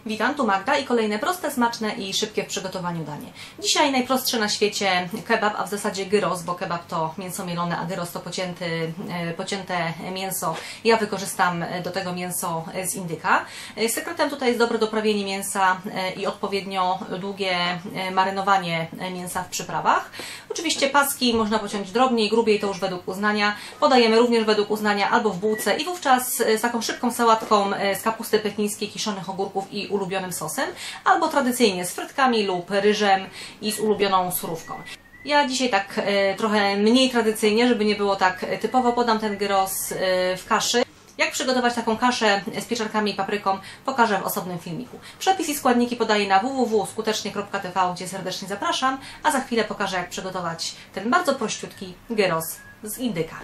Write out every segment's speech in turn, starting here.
Witam, tu Magda i kolejne proste, smaczne i szybkie w przygotowaniu danie. Dzisiaj najprostsze na świecie kebab, a w zasadzie gyros, bo kebab to mięso mielone, a gyros to pocięte mięso. Ja wykorzystam do tego mięso z indyka. Sekretem tutaj jest dobre doprawienie mięsa i odpowiednio długie marynowanie mięsa w przyprawach. Oczywiście paski można pociąć drobniej, grubiej, to już według uznania. Podajemy również według uznania albo w bułce i wówczas z taką szybką sałatką z kapusty pekińskiej, kiszonych ogórków i ulubionym sosem, albo tradycyjnie z frytkami lub ryżem i z ulubioną surówką. Ja dzisiaj tak trochę mniej tradycyjnie, żeby nie było tak typowo, podam ten gyros w kaszy. Jak przygotować taką kaszę z pieczarkami i papryką, pokażę w osobnym filmiku. Przepis i składniki podaję na www.skutecznie.tv, gdzie serdecznie zapraszam, a za chwilę pokażę, jak przygotować ten bardzo prościutki gyros z indyka.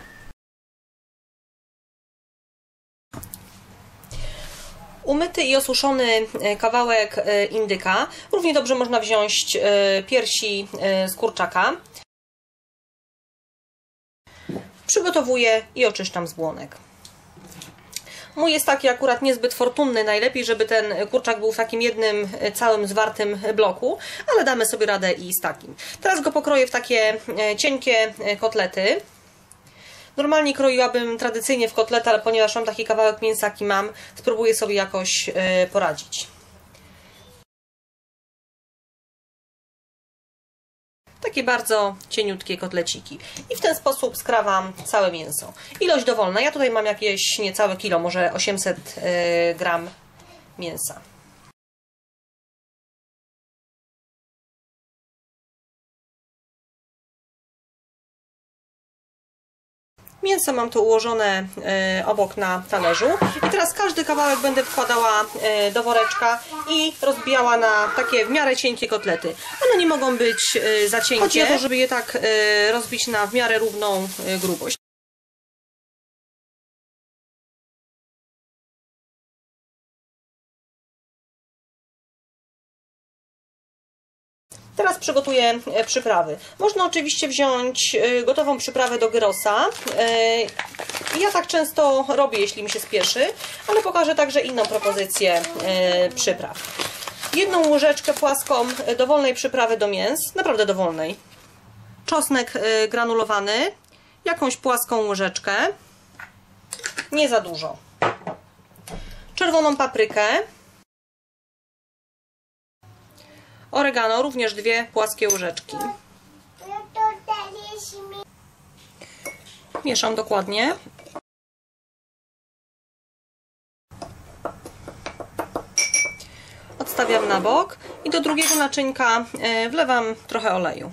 Umyty i osuszony kawałek indyka. Równie dobrze można wziąć piersi z kurczaka. Przygotowuję i oczyszczam z błonek. Mój jest taki akurat niezbyt fortunny. Najlepiej, żeby ten kurczak był w takim jednym całym zwartym bloku, ale damy sobie radę i z takim. Teraz go pokroję w takie cienkie kotlety. Normalnie kroiłabym tradycyjnie w kotlety, ale ponieważ mam taki kawałek mięsa, jaki mam, spróbuję sobie jakoś poradzić. Takie bardzo cieniutkie kotleciki. I w ten sposób skrawam całe mięso. Ilość dowolna. Ja tutaj mam jakieś niecałe kilo, może 800 gram mięsa. Mięso mam tu ułożone obok na talerzu i teraz każdy kawałek będę wkładała do woreczka i rozbijała na takie w miarę cienkie kotlety. One nie mogą być za cienkie. Chodzi o to, żeby je tak rozbić na w miarę równą grubość. Teraz przygotuję przyprawy. Można oczywiście wziąć gotową przyprawę do gyrosa. Ja tak często robię, jeśli mi się spieszy, ale pokażę także inną propozycję przypraw. Jedną łyżeczkę płaską dowolnej przyprawy do mięs, naprawdę dowolnej. Czosnek granulowany, jakąś płaską łyżeczkę, nie za dużo. Czerwoną paprykę. Oregano, również 2 płaskie łyżeczki. Mieszam dokładnie. Odstawiam na bok i do drugiego naczynka wlewam trochę oleju.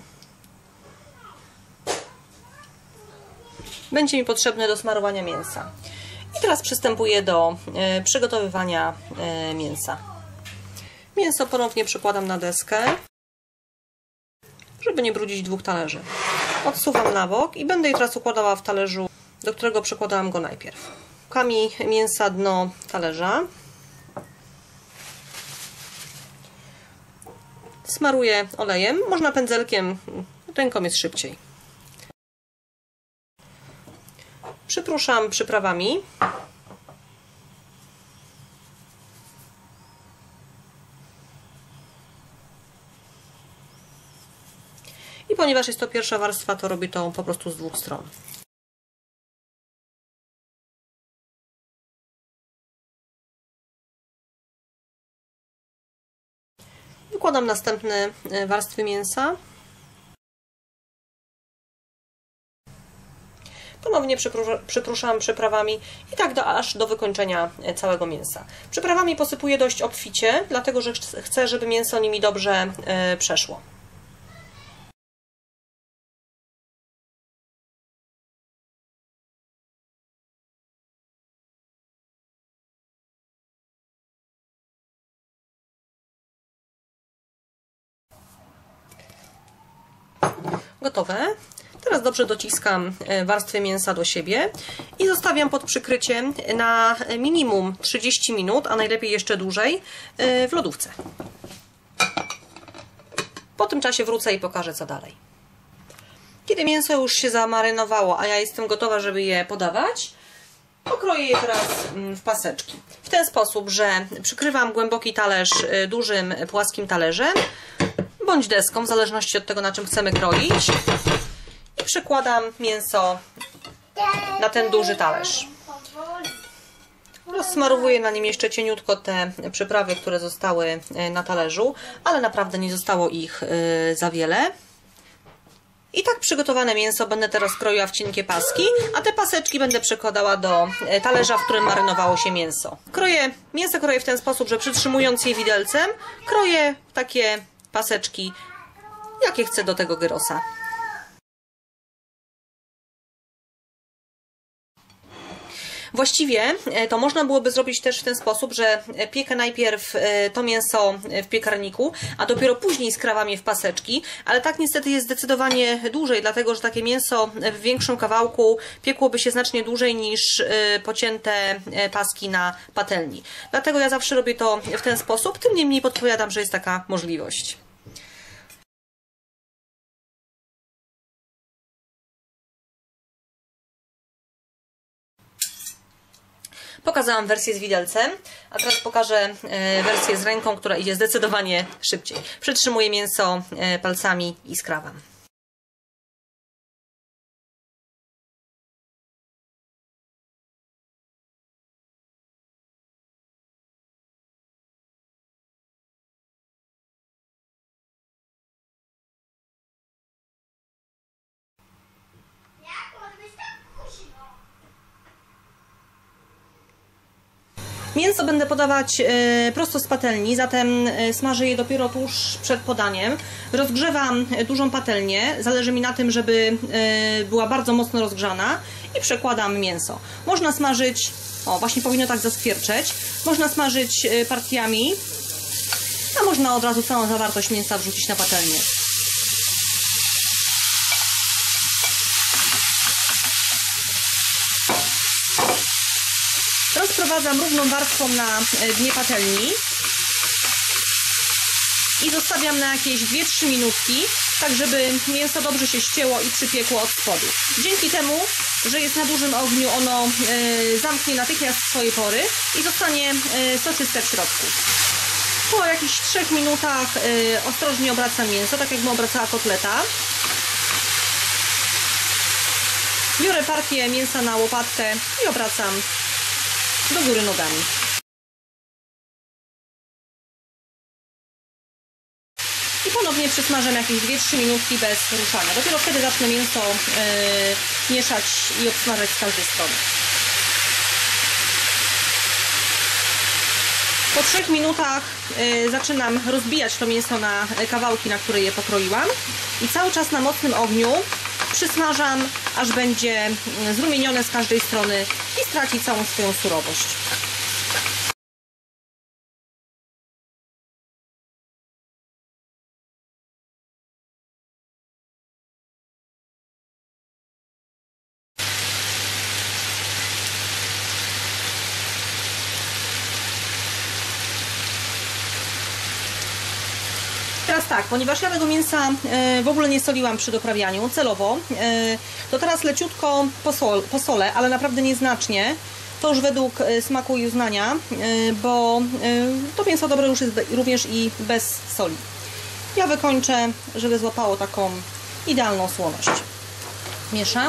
Będzie mi potrzebny do smarowania mięsa. I teraz przystępuję do przygotowywania mięsa. Mięso ponownie przekładam na deskę, żeby nie brudzić 2 talerzy. Odsuwam na bok i będę je teraz układała w talerzu, do którego przekładałam go najpierw. Kami mięsa dno talerza. Smaruję olejem, można pędzelkiem, ręką jest szybciej. Przypruszam przyprawami. I ponieważ jest to pierwsza warstwa, to robię to po prostu z 2 stron. Wykładam następne warstwy mięsa. Ponownie przypruszam przyprawami i tak aż do wykończenia całego mięsa. Przyprawami posypuję dość obficie, dlatego że chcę, żeby mięso nimi dobrze przeszło. Gotowe. Teraz dobrze dociskam warstwy mięsa do siebie i zostawiam pod przykryciem na minimum 30 minut, a najlepiej jeszcze dłużej w lodówce. Po tym czasie wrócę i pokażę, co dalej. Kiedy mięso już się zamarynowało, a ja jestem gotowa, żeby je podawać, Pokroję je teraz w paseczki. W ten sposób, że przykrywam głęboki talerz dużym, płaskim talerzem bądź deską, w zależności od tego, na czym chcemy kroić. I przekładam mięso na ten duży talerz. Rozsmarowuję na nim jeszcze cieniutko te przyprawy, które zostały na talerzu, ale naprawdę nie zostało ich za wiele. I tak przygotowane mięso będę teraz kroiła w cienkie paski, a te paseczki będę przekładała do talerza, w którym marynowało się mięso. Mięso kroję w ten sposób, że przytrzymując je widelcem, kroję takie paseczki, jakie chcę do tego gyrosa. Właściwie to można byłoby zrobić też w ten sposób, że piekę najpierw to mięso w piekarniku, a dopiero później skrawam je w paseczki, ale tak niestety jest zdecydowanie dłużej, dlatego że takie mięso w większym kawałku piekłoby się znacznie dłużej niż pocięte paski na patelni. Dlatego ja zawsze robię to w ten sposób, tym niemniej podpowiadam, że jest taka możliwość. Pokazałam wersję z widelcem, a teraz pokażę wersję z ręką, która idzie zdecydowanie szybciej. Przytrzymuję mięso palcami i skrawam. Mięso będę podawać prosto z patelni, zatem smażę je dopiero tuż przed podaniem. Rozgrzewam dużą patelnię, zależy mi na tym, żeby była bardzo mocno rozgrzana i przekładam mięso. Można smażyć, o właśnie powinno tak zaskwierczeć, można smażyć partiami, a można od razu całą zawartość mięsa wrzucić na patelnię. Rozprowadzam równą warstwą na dnie patelni i zostawiam na jakieś 2-3 minutki, tak żeby mięso dobrze się ścięło i przypiekło od spodu. Dzięki temu, że jest na dużym ogniu, ono zamknie natychmiast swoje pory i zostanie soczyste w środku. Po jakichś 3 minutach ostrożnie obracam mięso, tak jakbym obracała kotleta. Biorę partię mięsa na łopatkę i obracam do góry nogami. I ponownie przysmażam jakieś 2-3 minutki bez ruszania. Dopiero wtedy zacznę mięso mieszać i obsmażać z każdej strony. Po 3 minutach zaczynam rozbijać to mięso na kawałki, na które je pokroiłam. I cały czas na mocnym ogniu przysmażam, aż będzie zrumienione z każdej strony i straci całą swoją surowość. Teraz tak, ponieważ ja tego mięsa w ogóle nie soliłam przy doprawianiu celowo, to teraz leciutko posolę, ale naprawdę nieznacznie. To już według smaku i uznania, bo to mięso dobre już jest również i bez soli. Ja wykończę, żeby złapało taką idealną słoność. Mieszam.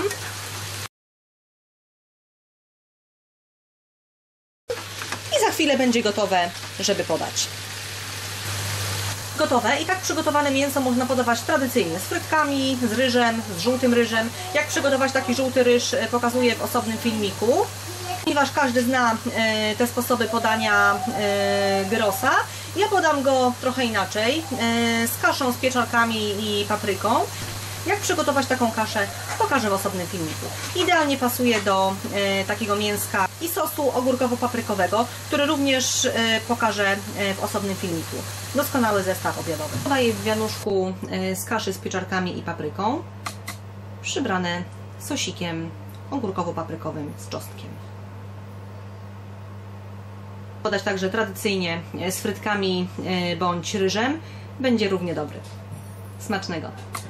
I za chwilę będzie gotowe, żeby podać. Gotowe i tak przygotowane mięso można podawać tradycyjnie z frytkami, z ryżem, z żółtym ryżem. Jak przygotować taki żółty ryż, pokazuję w osobnym filmiku. Ponieważ każdy zna te sposoby podania gyrosa, ja podam go trochę inaczej, z kaszą, z pieczarkami i papryką. Jak przygotować taką kaszę, pokażę w osobnym filmiku. Idealnie pasuje do takiego mięska i sosu ogórkowo-paprykowego, który również pokażę w osobnym filmiku. Doskonały zestaw obiadowy. Podaję w wianuszku z kaszy z pieczarkami i papryką, przybrane sosikiem ogórkowo-paprykowym z czosnkiem. Podać także tradycyjnie z frytkami bądź ryżem, będzie równie dobry. Smacznego!